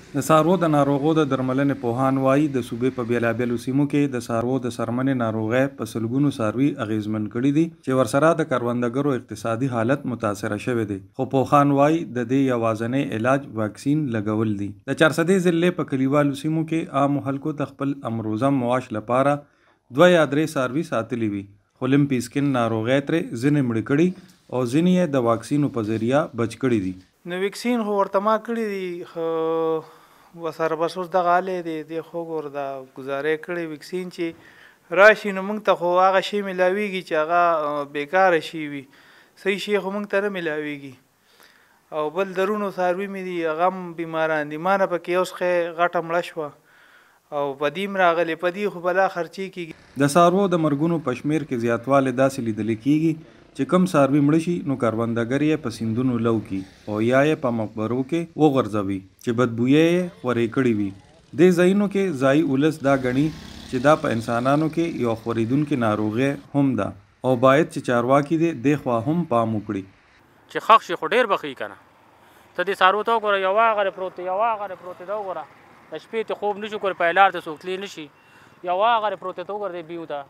د څاروو د ناروغو د درملنې پوهان وایي د صوبې په بېلابېلو سیمو کې د څاروو د سرمنې ناروغۍ په سلګونو څاروي اغېزمن کړي دي چې ورسره د کروندګرو اقتصادي حالت متاثره شوی دی. خو پوهان وایي د دې یوازینی علاج واکسین لګول دي. د چارسدې ضلع په کلیوالو سیمو کې عامو خلکو د خپل امروزه معاش لپاره 2 یا 3 څاروي ساتلي وي، خو لمپي سکن ناروغۍ ترې ځینې مړه کړي او ځینې یې د واکسینو په ذریعه بچ کړي دي. نو ویکسین خو ورته ما کړي دي، وسره بس اوس دغه حالې دی د خو ګور د ګزارې کړی ویکسین چې راشي نو موږ ته خو هغه شی ملاویږي چې هغه بیکاره شي وي، صحیح شی خو موږ ته نه ملاویږي. او بل درونو څاروي مې دي هغه هم بیماران دي، ما نه پکې اوس غټه مړه شوه او په دې راغلی، په دې خو بلا خرچې کېږي. د څاروو د مرګونو په شمېر کې زیاتوالی داسې لیدل کېږي چې کم څاروي مړه شي نو کروندګر یې په سیندونو لو کړي او یا یې په مقبرو کې وغورځوي چې بدبویه یې خورې کړي وي. دې ځایونو کې ځایي ولس دا ګڼي چې دا په انسانانو کې یو خورېدونکې ناروغي هم ده او باید چې چارواکي دې خوا هم پام وکړي چې خښ شي خو ډېر بخي کنه. ته دې څاروو ته وګوره، یو هغه پروت دی، یو هغه پروت دی، وګوره د شپې ته خوب نشي کولی، په لار ته څوک تللی نشي، یو هغه پروت دی، ته وګوره دی بیو ته.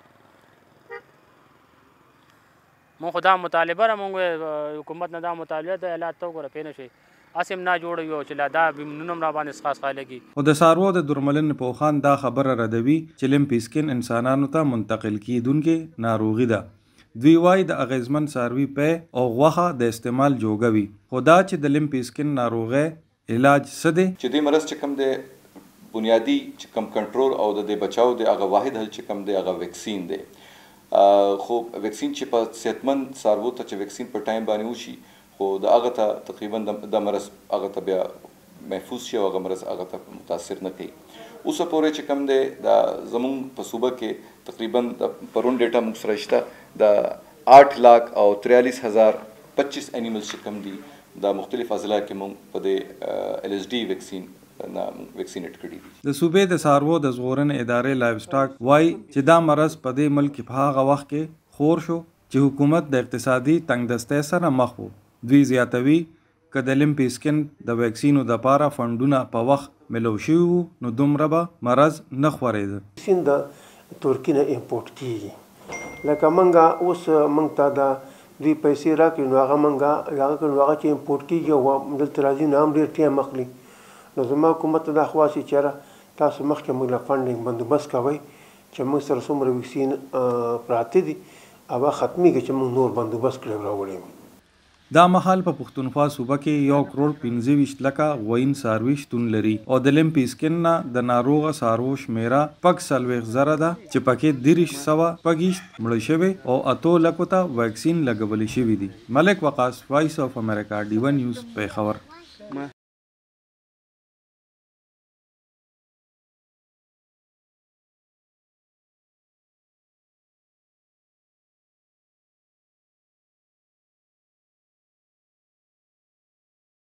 مونږ خو دا مطالبه را مونږ حکومت نه دا مطالبه د علاج ته وګوره پوه نه شي، هسې هم نه جوړوي چې لا دا نون هم را باندې څښاڅخا لګي. خو د څاروو د درملنې پوهان دا خبره ردوي چې لمپي سکن انسانانو ته منتقل کیدونکې ناروغي ده. دوی وایي د اغیزمن څاروي پی او غوښه د استعمال جوګه وي، خو دا چې د لمپي سکن ناروغۍ علاج څه دی چې دې مرض چې کوم دی بنیادی چې کوم کنټرول او د دې بچاو دی هغه واحد حل چې کوم دی هغه ویکسین دی. خو ویکسین چې په صحتمند څاروو ته چې ویکسین په ټایم باندې وشي خو د هغه ته تقریبا د مرض هغه ته بیا محفوظ شي او هغه مرض هغه ته متاثر نه کوي. اوسه پورې چې کوم دی دا زمونږ په صوبه کې تقریبا د پرون ډیټا موږ سره شته د 8,43,025 انیملز چې کوم دي د مختلف اضلاع کې موږ په دې LSD ویکسین ویکسینیټ کړي دي. د صوبې د څاروو د ژغورنې ادارې لایف سټاک وایي چې دا مرض په دې ملک کې په هغه وخت کې خور شو چې حکومت د اقتصادي تنګدستۍ سره مخ و. دوی زیاتوي که د لمپي سکن د ویکسینو دپاره فنډونه په وخت ملو شوي وو نو دومره به مرض نه خورېده. ویکسین د ترکي نه امپورټ کېږي، لکه موږ اوس موږ ته د دوی پیسې راکړي نو هغه موږ هغه چې امپورټ کېږي او دلته راځي نو هم ډېر ټایم اخلي. نو زما حکومت ته دا خواست چې تاسو مخکې موږ له فنډینګ بندوبست کوئ چې موږ سره څومره ویکسین پراته دي هغه ختمېږي چې موږ نور بندوبست کړی راوړی. دا مهال په پښتونخوا صوبه کې 1,25 لکه غوین څاروي شتون لري او د لمپي سکن نه د ناروغه څاروو شمیره 40,000 ده چې پکې 1,300 مړه شوي او 8 لکو ته واکسین لګولی شوي دي. ملک وقاص، وایس آف امریکا، ډیون نیوز، پیښور.